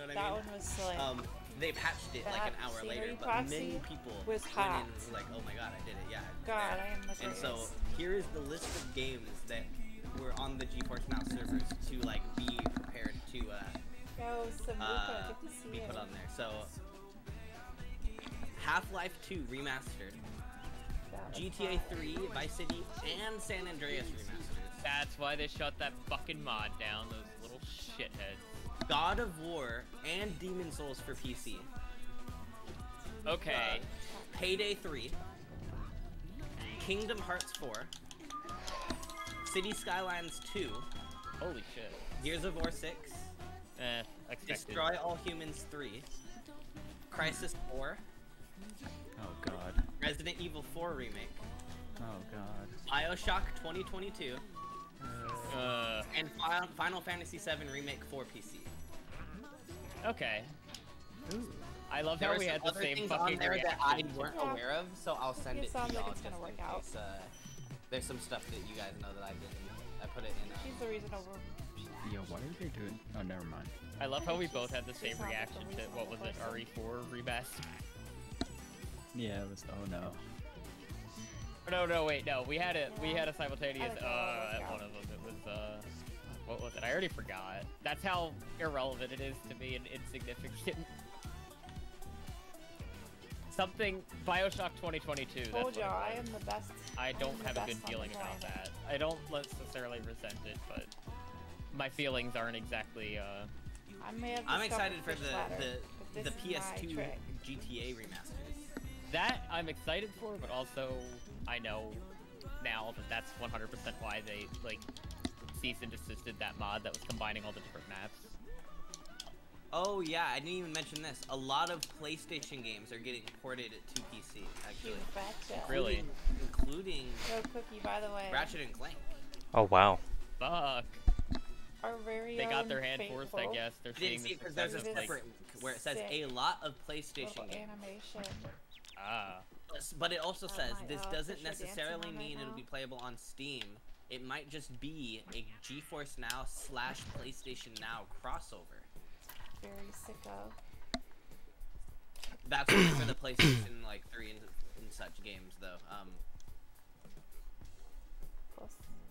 what I That mean? one was like. They patched it like an hour later, but many people was went hot. in and was like, oh my god, I did it, yeah. God, I am the greatest. And so here is the list of games that were on the GeForce Now servers to like be prepared to Yo, Sambuca, good to see be you. put on there. So Half-Life 2 remastered, GTA 3, Vice City, and San Andreas remasters. That's why they shut that fucking mod down, those little shitheads. God of War and Demon Souls for PC. Okay. Payday 3. Kingdom Hearts 4. City Skylines 2. Holy shit. Gears of War 6. Expected. Destroy All Humans 3. Crisis 4. Oh god. Resident Evil 4 Remake. Oh god. Bioshock 2022. And Final Fantasy 7 Remake for PC. Okay. Ooh. I love how we had the same things fucking on there that I reaction. weren't aware of, so I'll send it to sounds like y'all it's gonna just work in out. case. There's some stuff that you guys know that I didn't. I put it in. She's the reason over. Yo, what are they doing? Oh, never mind. I love how we both had the same reaction to, what was it, RE4 remaster? Yeah, it was. Oh no. No, wait, no. We had a simultaneous at one of them. It was what was it? I already forgot. That's how irrelevant it is to me and insignificant. Something Bioshock 2022. Told y'all, I am the best. I don't have a good feeling about that. I don't necessarily resent it, but my feelings aren't exactly. I'm excited for the PS2 GTA remasters. That I'm excited for, but also I know now that that's 100% why they like cease and desisted that mod that was combining all the different maps. Oh yeah, I didn't even mention this. A lot of PlayStation games are getting ported to PC, actually. Really? Including No Cookie, by the way. Ratchet and Clank. Oh wow. Fuck. Our very They got own their hand forced, I guess. They're I didn't seeing see it the because there's a success of, like, separate link where it says a lot of PlayStation games. Animation. Ah. But it also says this doesn't Fisher dancing necessarily on mean right it'll now. be playable on Steam. It might just be a GeForce Now / PlayStation Now crossover. Very sicko. That's only for the PlayStation like 3 and such games though. Close.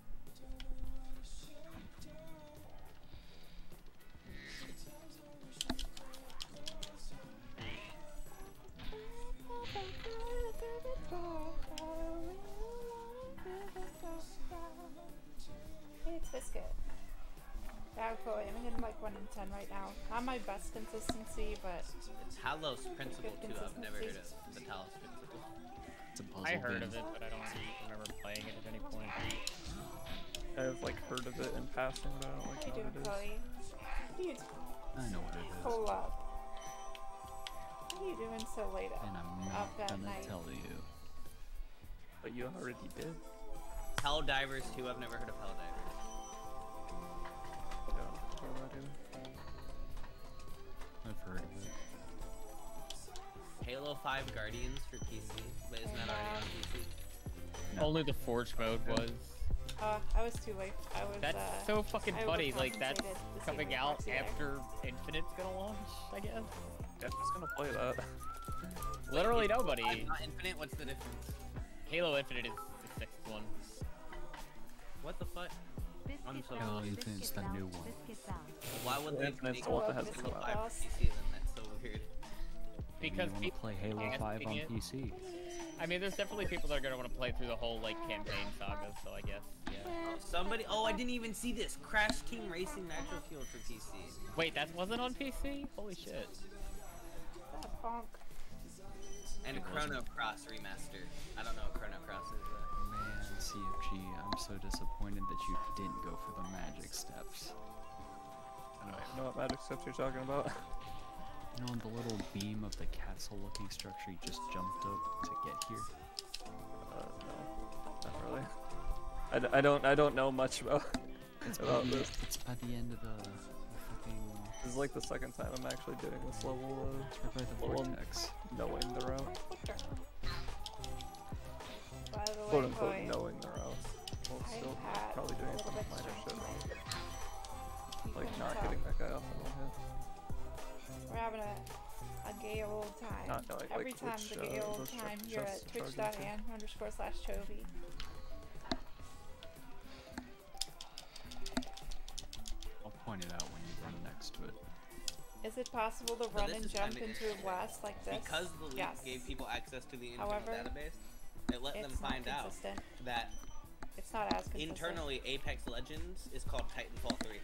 Hey, it's Biscuit. Yeah, Chloe, I'm getting like 1 in 10 right now. Not my best consistency, but It's Talos Principle too. I've never heard of the Talos Principle. It's a puzzle I heard game. of it, but I don't remember playing it at any point. I've like heard of it in passing, but I don't what like are you know doing, what it is. Chloe? What are you I know what it is. Hold up. What are you doing so late And I'm not up at gonna night? tell you. But you already did. Hell Divers 2. I've never heard of Hell Divers. Yeah, don't know that either. I've heard of it. Halo 5 Guardians for PC, but isn't that already on PC? No. Only the Forge mode was. I was too late. I was. That's so fucking I funny. Like that's overcompensated this coming evening out proxy there. after Infinite's gonna launch, I guess. Yeah, who's gonna play that? Literally nobody. Not Infinite. What's the difference? Halo Infinite is the 6th one. What the fuck? I'm so Halo confused. Infinite's the new one. Why would they Infinite's make the one that Halo has to come 5 out. for PC then? That's so weird. Because you want to people play Halo are 5 on it. PC. I mean, there's definitely people that are gonna want to play through the whole like campaign saga. So I guess, yeah. Somebody. Oh, I didn't even see this. Crash Team Racing Nitro Fuel for PC. Wait, that wasn't on PC? Holy shit. That bonk. And Chrono Cross remaster. I don't know what Chrono Cross is. Man, CFG, I'm so disappointed that you didn't go for the magic steps. I don't even know what magic steps you're talking about. You know, on the little beam of the castle-looking structure you just jumped up to get here? No, not really. I don't know much about this. It's by the end of the fucking... This is like the second time I'm actually doing this level It's right by the level Vortex. knowing the route. By the way, Quote unquote Chloe, knowing the route. Well, I still had probably a doing little some bit minor strong shit wrong. tonight. You Like couldn't not tell. getting that guy off in one hit. having a gay old time. Not knowing, Every like, time which, the gay old those time chests here are at targeted twitch.an_/chovy. I'll point it out when you run next to it. Is it possible to run and jump into a blast like this? Because the leak Yes. gave people access to the internal However, database, it let them it's not find out consistent. that It's not as consistent. internally Apex Legends is called Titanfall 3.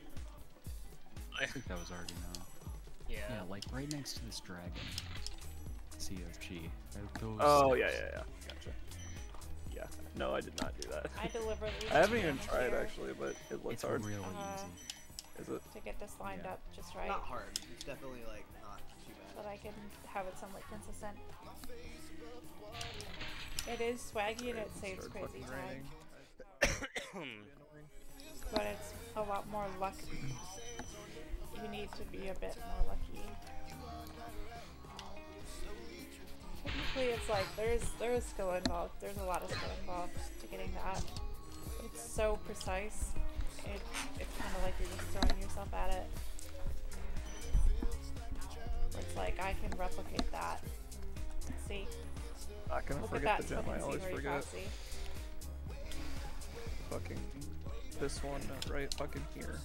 I think that was already known. Yeah, like right next to this dragon. CFG. Those Oh, yeah. Gotcha. Yeah. No, I did not do that. I deliberately I haven't even damage tried, here actually, but it looks It's hard. really Uh-huh. easy. Is it? to get this lined Yeah. up just right. Not hard. It's definitely like not too But bad. I can have it somewhat consistent. It is swaggy and it saves Start crazy fucking time. raining. But it's a lot more luck. You need to be a bit more lucky. Technically, it's like there is skill involved. There's a lot of skill involved to getting that. It's so precise. It's kind of like you're just throwing yourself at it. It's like I can replicate that. See? Not gonna Look at forget that the gem, I fucking always scenery, forget. Foxy. Fucking this one right fucking here.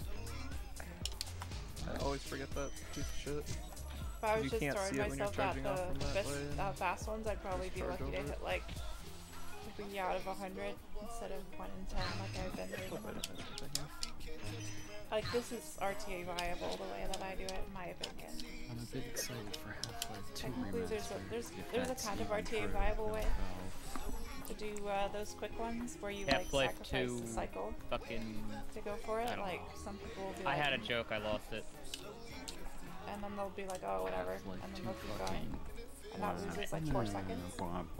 I always forget that piece of shit. If I was You just can't throwing see it when you're myself at charging off from the that best, way and fast ones, I'd probably just be charge lucky to over hit it. like 3 out of 100 instead of 1 in 10 like I've been Wait doing. a minute, something here. Like this is RTA viable the way that I do it, in my opinion. I'm a bit excited for Half-Life 2 Technically, remastered. there's if a that's kind of even RTA true, viable no way Valve. to do those quick ones where you like Half-Life sacrifice 2 the cycle fucking. to go for it. I don't Like know. some people will be I like, had a joke, I lost it. and then they'll be like, oh whatever, Half-Life and then 2 they'll keep going, fucking and that loses like 4 seconds.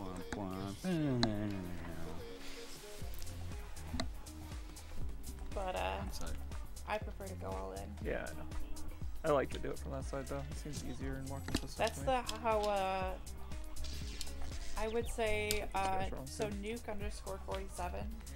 But Inside. I prefer to go all in. Yeah, I know. I like to do it from that side though. It seems easier and more consistent. That's to me. how I would say That's wrong, so too. Nuke_47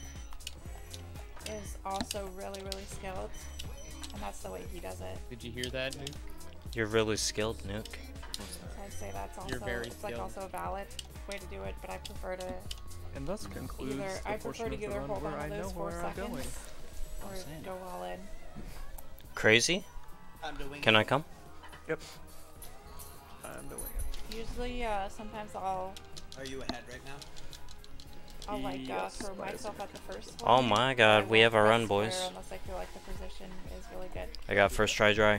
is also really skilled, and that's the way he does it. Did you hear that, Nuke? You're really skilled, Nuke. So I'd say that's also You're very it's like skilled. also a valid way to do it, but I prefer to And thus concludes the I portion prefer to of the either run hold where on I to know those 4 where I'm going. seconds or saying. go all in. Crazy? I'm doing Can I come? Yep. I'm doing it. Usually, sometimes I'll Are you ahead right now? like Yes, throw by a myself at the first one. Oh my I god, we won't have a press run, square boys. Unless I feel like the position is really good. I got first try dry.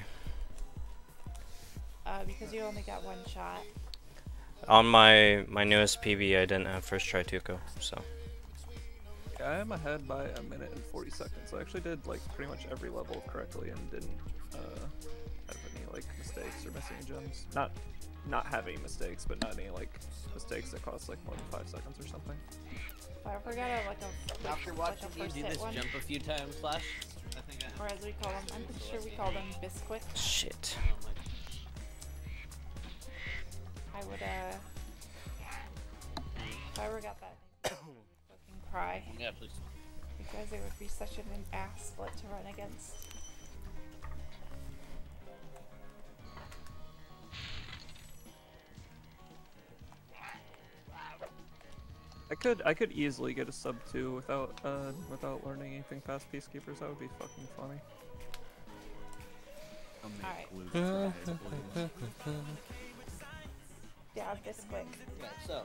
Because you only got 1 shot. On my newest PB, I didn't have first try Tuco, so. Yeah, I am ahead by 1 minute and 40 seconds. I actually did like pretty much every level correctly and didn't have any like mistakes or missing gems. Not have any mistakes, but not any like mistakes that cost like more than 5 seconds or something. If I ever got a like a After like watching a you first do hit this one, jump a few times, Flash, I think I or as we call them, I'm pretty sure we call them biscuit. Shit. I would if I ever got that, fucking cry Yeah, please. because it would be such an ass split to run against. I could easily get a sub 2 without learning anything past Peacekeepers. That would be fucking funny. I'll make Alright. blue for eyes blue. Yeah, this quick. Okay, so.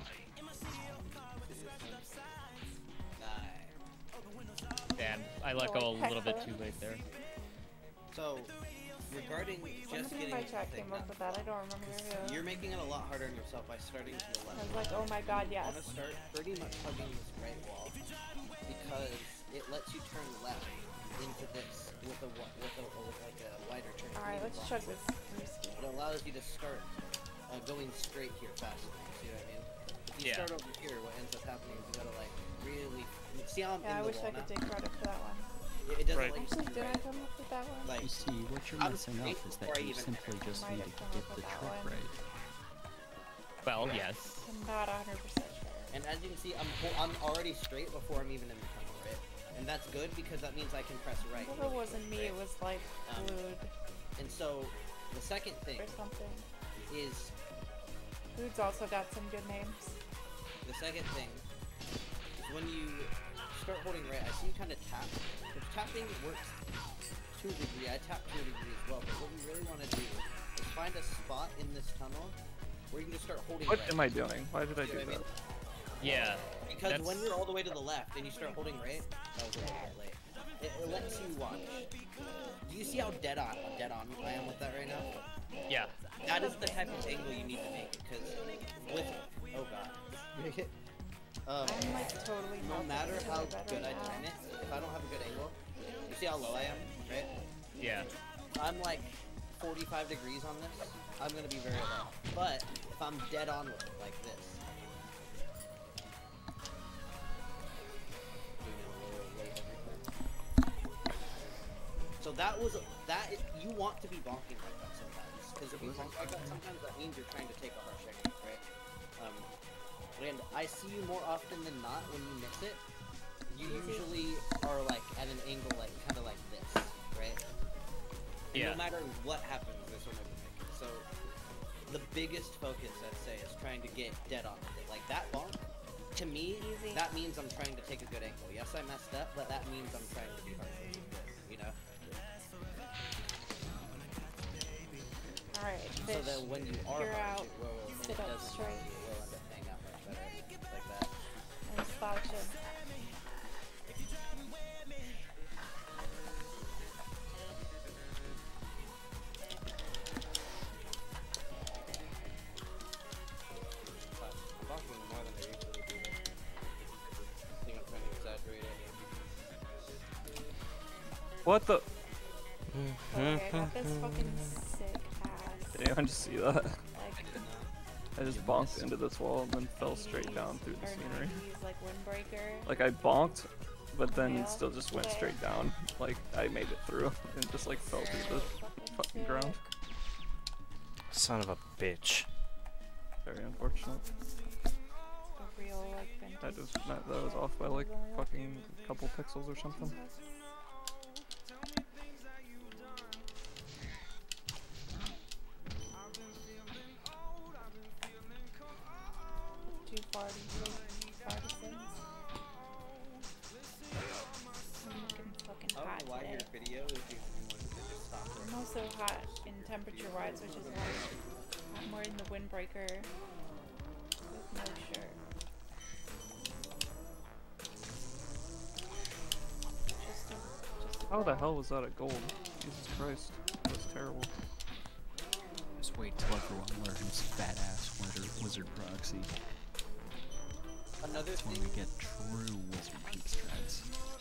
Damn, I let go a little bit too late there. So, regarding just Somebody in getting my this chat thing came up done, with that. I don't remember who. you're making it a lot harder on yourself by starting to the I left. was like, oh my god, I yes. want to start pretty much hugging this right wall because it lets you turn left into this with like a wider turn. Alright, let's chug this whiskey. It allows you to start going straight here faster. See what I mean? If you Yeah. start over here, what ends up happening is you gotta like really see how I'm Yeah, I in the wish wall I could now? take credit for that one. It doesn't Right. let you Actually, see did I right. come up with that one? Like You see, what you're I'm missing straight up is before that I you even simply enter. just Might need have to come get up the with that trick one. right. Well, Yeah. yes. I'm not 100% sure. And as you can see, I'm already straight before I'm even in the tunnel, right? And that's good because that means I can press right. Well, it wasn't me, it was like Um, glued. And so The second thing or something. is Food's also got some good names. the second thing is when you start holding right. I see you kind of tap. If tapping works to a degree, I tap to a degree as well. But what we really want to do is find a spot in this tunnel where you can just start holding What right. am I doing? Why did I do that? Yeah. Because when you're all the way to the left and you start holding right, that was a little bit late. It lets you watch. Do you see how dead on I am with that right now? Yeah. That is the type of angle you need to make, because with oh god, I'm like totally no matter melting how into my bed good I right time now. it, if I don't have a good angle, you see how low I am, right? Yeah. I'm like 45 degrees on this. I'm gonna be very low. But if I'm dead on with it like this. So you want to be bonking like that sometimes, because if you bonk like that, sometimes that means you're trying to take a harsh angle, right? And I see you more often than not when you miss it. You usually are like at an angle like kind of like this, right? And Yeah. no matter what happens, this will never make it. So the biggest focus, I'd say, is trying to get dead on with it. Like that bonk, to me, that means I'm trying to take a good angle. Yes, I messed up, but that means I'm trying to be harsh with it, you know? Alright, So fish. that when you are You're harsh, out. it will, and Sit it up doesn't, straight. it will end up paying out much better, like that. And slouching. I'm talking more than I usually do. I think I'm trying to exaggerate it. What the? Okay, I got this fucking sick ass. Did anyone just see that? Like, I just bonked into this wall and then fell straight down through the or scenery. 90s, like windbreaker. Like I bonked, but then Yeah, still just went okay. straight down. Like I made it through and just like fell through the fucking sick. ground. Son of a bitch. Very unfortunate. A real like vintage. That was off by like fucking couple pixels or something. Too far to take partisans. I'm looking fucking I hot don't know why today. your video is the only one that just stopped I'm recording. also hot in temperature wise, which is why I'm wearing the windbreaker with no shirt. Just a How the bra. hell was that a gold? Jesus Christ. That was terrible. Just wait till everyone learns badass wizard proxy. Another That's when thing, we get true wizard peak strats.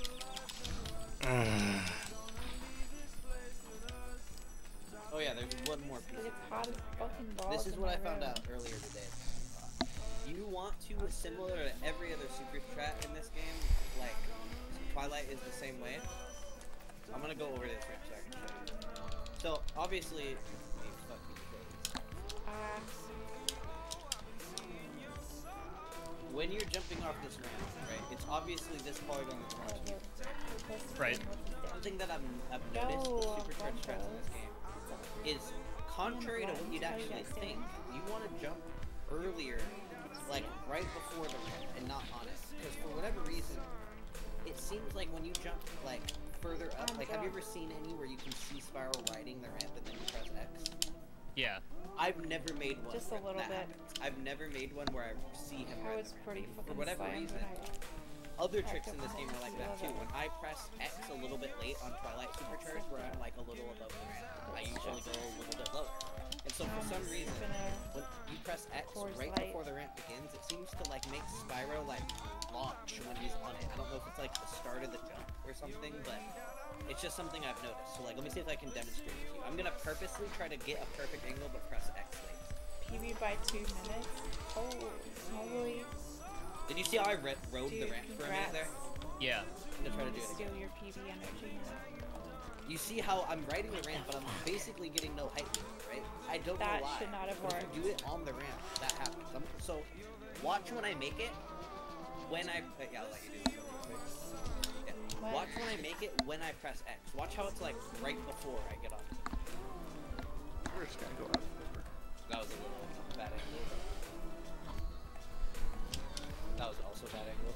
oh yeah, there's one more piece. Like, it's hot as fucking balls. This is in what I my found room. out earlier today. You want to, similar to every other super strat in this game, like Twilight is the same way. I'm gonna go over this right so I can show you. So obviously, when you're jumping off this ramp, right? It's obviously this polygon that's launching you. Right. Something that I've noticed with supercharged strats in this game is contrary to what you'd actually think, you want to jump earlier, like right before the ramp and not on it. Because for whatever reason, it seems like when you jump like further up, like have you ever seen any where you can see Spiral riding the ramp and then you press X? Yeah. I've never made one. Just a where little that bit. happens. I've never made one where I see him I ride was the ramp. pretty For fucking whatever slammed reason, when other I tricks in took this my game are like that hands too. to When I press X a little bit late on Twilight Supercharged, where I'm like a little above the ramp, I usually go a little bit lower. And so for some reason, when you press X right before the ramp begins, it seems to like make Spyro like launch when he's on it. I don't know if it's like the start of the jump or something, but it's just something I've noticed. So like, let me see if I can demonstrate it to you. I'm gonna purposely try to get a perfect angle, but press X late. PB by 2 minutes. Oh, snowboy. Did you see how I rode the Dude, ramp for a minute there? Yeah. I'm gonna try to do it Steal again. your PB energy now. You see how I'm riding the ramp, but I'm basically getting no height movement, right? I don't That know why. should not have but if worked. you do it on the ramp, that happens. So watch when I make it. When I yeah, I'll let you do this really quick. Yeah. What? Watch when I make it when I press X. Watch how it's like right before I get on. We're just gonna go out of order. That was a little bad angle. That was also bad angle.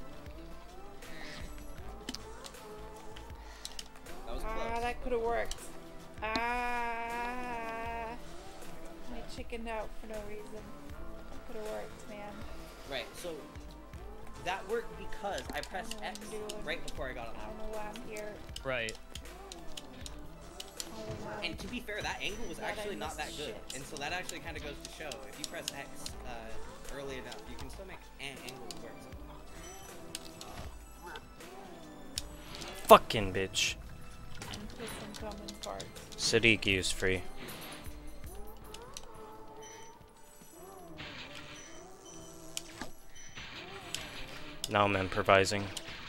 That was close. Ah, that could have worked. Ah, I chickened out for no reason. That could have worked, man. Right, so that worked because I pressed X right before I got on. I don't know why I'm here. Right. And to be fair, that angle was actually not that good. And so that actually kind of goes to show, if you press X early enough, you can still make an angle work sometimes. Fucking bitch. And put some common parts. Sadiki is free. Now I'm improvising.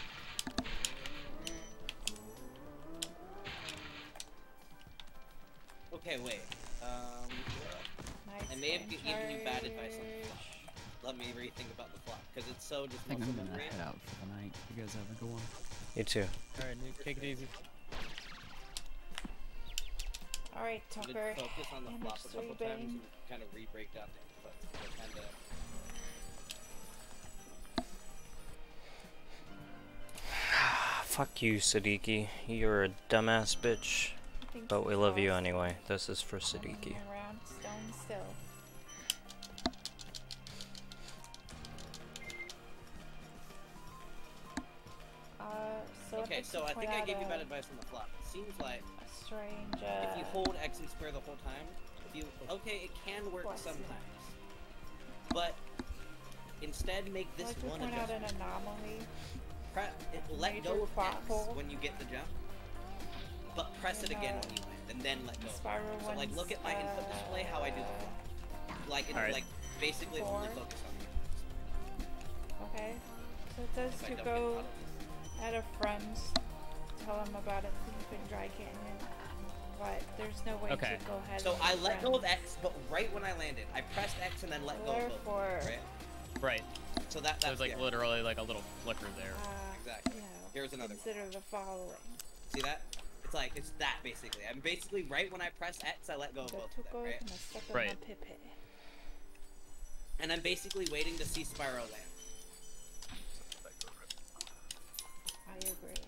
Okay, wait. Nice I may have given you bad advice on the charge. flop. Let me rethink about the flop, because it's so just I think muscle I'm gonna memory. head out for the night. You guys have a good one. You too. Alright, Nuke, take it easy. Alright, I'm Tucker. gonna focus on the flop a Image couple 3 times bang. and kind of re-break down the inputs. So kind of... Fuck you, Sadiki. You're a dumbass bitch. But we love you anyway. This is for Sadiki. Around stone still. Okay, so I think I gave you bad advice on the flop. It seems like a strange. if you hold X and square the whole time, if you okay, it can work sometimes. But instead, make this like one point out an adjustment. anomaly. Let go of X pothole. when you get the jump, but press it again when you land, and then let go. Spiral So like, look at my input display, how I do the flop. Like, like basically only focus on the inputs. Okay. So it says If I to don't go get at a friend, tell him about it, so you can dry canyon. But there's no way to go ahead. So and I let friend. go of X, but right when I landed, I pressed X and then let go of both. Therefore, Right? Right. So that's There's like literally like a little flicker there. Exactly. you know, Here's another consider the following. See that? It's like, it's that basically. I'm basically, right when I press X, I let go of both of them, right? Right. And I'm basically waiting to see Spyro land. I agree.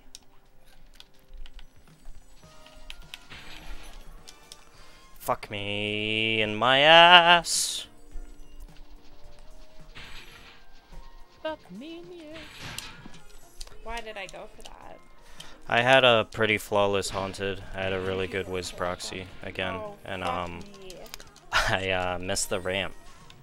Fuck me in my ass. Fuck me in the ass. Why did I go for that? I had a pretty flawless haunted. I had a really good whiz proxy again, and I missed the ramp.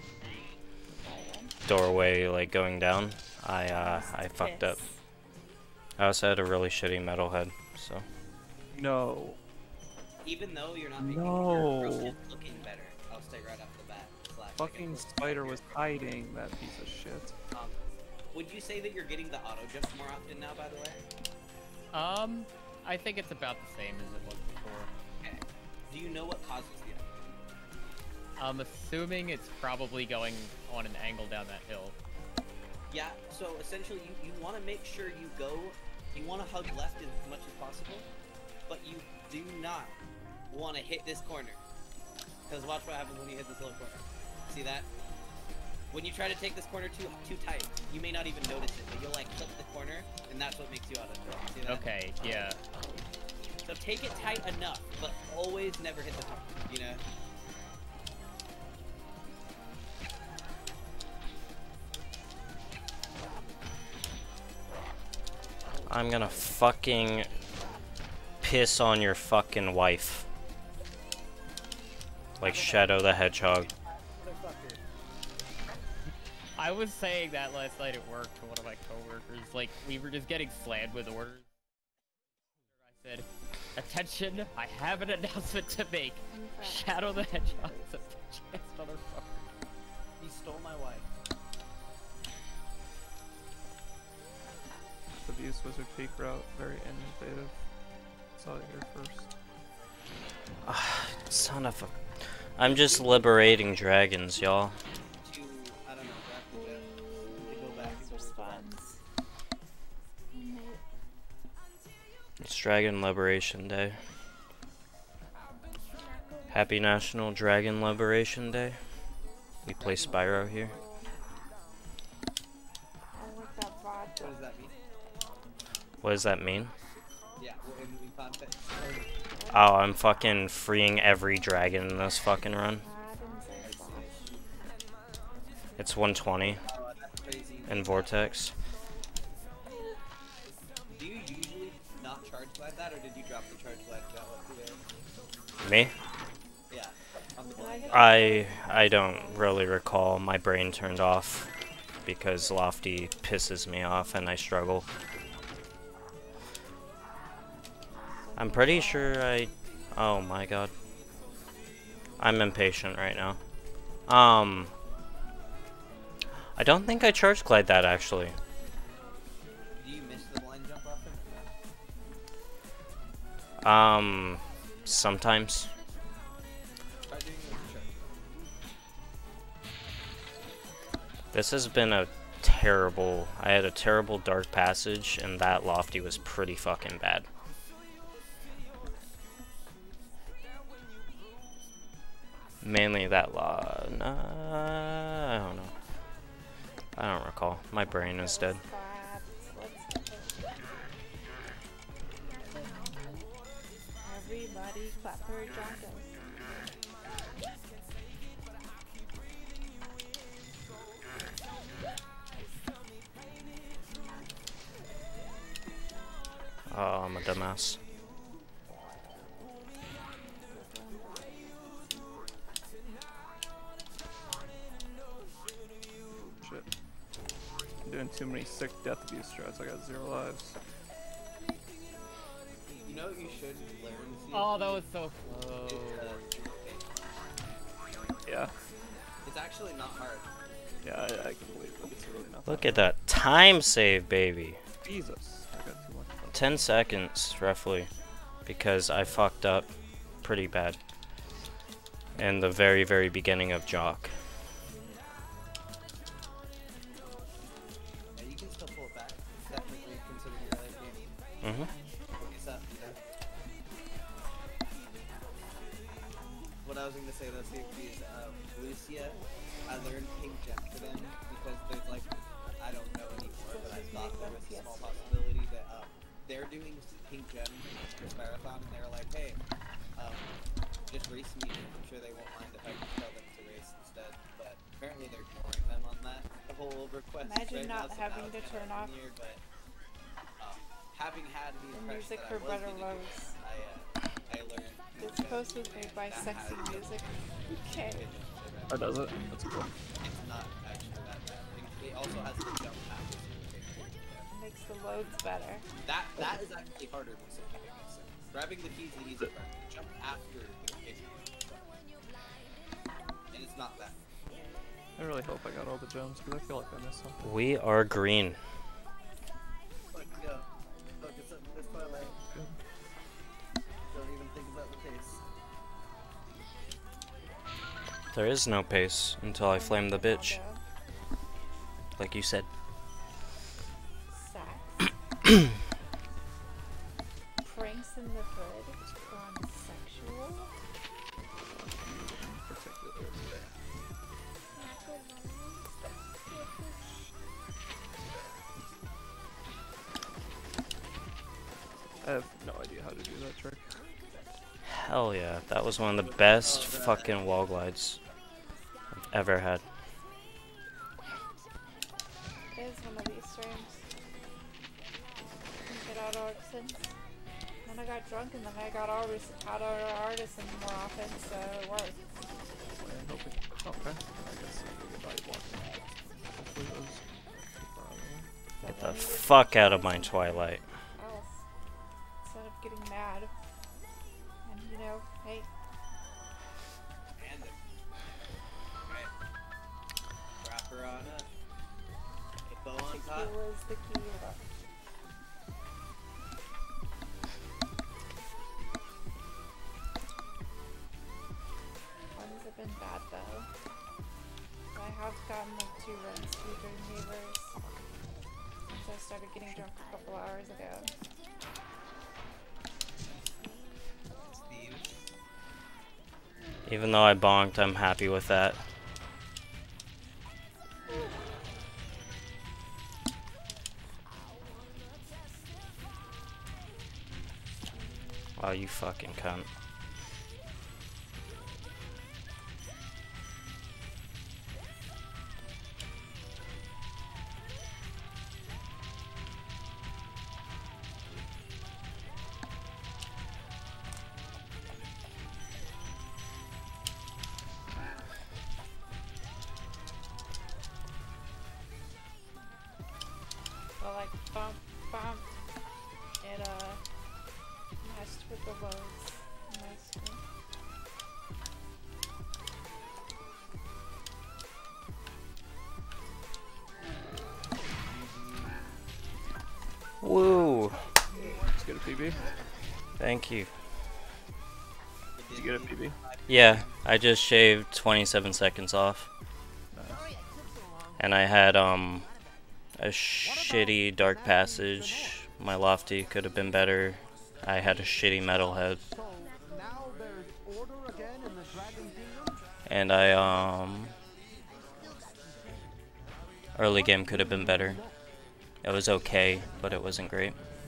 Doorway like going down. I fucked up. I also had a really shitty metalhead, so. No. Even though you're not making your roasted looking better, I'll stay right off the bat. Fucking spider was hiding that piece of shit. Would you say that you're getting the auto jump more often now, by the way? I think it's about the same as it was before. Okay. Do you know what causes the auto? I'm assuming it's probably going on an angle down that hill. Yeah, so essentially you want to make sure you want to hug left as much as possible, but you do not want to hit this corner. Because watch what happens when you hit this little corner. See that? When you try to take this corner too tight, you may not even notice it, but you'll like clip the corner, and that's what makes you auto jump. See that? Okay, yeah. So take it tight enough, but always never hit the corner, you know? I'm gonna fucking piss on your fucking wife. Like Shadow the Hedgehog. I was saying that last night at work to one of my coworkers. Like, we were just getting slammed with orders. I said, attention, I have an announcement to make. Shadow the Hedgehog is a bitch-ass motherfucker. He stole my wife. Abuse Wizard Peak route, very innovative. Saw it here first. Son of a... I'm just liberating dragons, y'all. It's Dragon Liberation Day. Happy National Dragon Liberation Day. We play Spyro here. What does that mean? What does that mean? Yeah, well, in context. Oh, I'm fucking freeing every dragon in this fucking run. It's 120 in Vortex. Do you usually not charge like that, or did you drop the charge like that today? Me? Yeah. I don't really recall. My brain turned off because Lofty pisses me off and I struggle. I'm pretty sure I... Oh my god. I'm impatient right now. I don't think I charge glide that actually. Do you miss the blind jump often? Sometimes. Try doing it with charge. This has been a terrible... I had a terrible dark passage and that Lofty was pretty fucking bad. Mainly that I don't know. I don't recall. My brain is dead. Everybody clap for Jonko. Oh, I'm a dumbass. Shit. I'm doing too many sick death abuse strats. I got 0 lives. You know what you should learn? Oh, that was so close. Yeah. It's actually not hard. Yeah, I can believe it. It's really not. Look at that time save, baby. Jesus. I got too much fun. 10 seconds, roughly. Because I fucked up pretty bad. In the very, very beginning of Jock. Yeah, you can still pull it back. Definitely considering your life game. Mm-hmm. What's up, you know? What I was going to say though, Sadiki, is Lucia, I learned Pink Gem for them because there's like, I don't know anymore, but I thought there was a small possibility that they're doing Pink Gem for Spyrothon, and they're like, hey, just race me. I'm sure they won't mind if I can tell them to race instead, but apparently they're ignoring them on that whole request. Imagine right not now, so having now to it's turn kinda off weird, but, having had the the impression music that for I was Better gonna do Loves. it, I learned. This post was made by Sexy Music. Okay. Oh, does it? That's cool. It's not actually that bad. It also has the jump after. Makes the loads better. That is actually harder than something. Grabbing the keys is the easy part. Jump after the location. And it's not that. I really hope I got all the gems because I feel like I missed something. We are green. Let's go. Focus on this twilight. Don't even think about the pace. There is no pace until I flame the bitch. Like you said. Sax. Pranks in the hood. Sexual. I have no idea how to do that trick. Hell yeah, that was one of the best fucking wall glides I've ever had. It is one of these streams. Get out artisans. Then I got drunk and then I got all out artisan more often, so it worked. Okay. I guess I'll get body blocking. Hopefully those. Get the fuck out of my Twilight. Else. Instead of getting mad. And you know, hey. And okay. Wrap her on up. Get bow on top. It was the key. Ones have been bad though. I have gotten like 2 runs to Dream Neighbors since I started getting drunk a couple hours ago. Even though I bonked, I'm happy with that. Wow, you fucking cunt. But like bump, bump, it messed with the loads on my screen. Woo! Let's get a PB. Thank you. Did you get a PB? Yeah, I just shaved 27 seconds off. Nice. And I had a shitty dark passage. My lofty could have been better. I had a shitty metalhead. And I early game could have been better. It was okay, but it wasn't great.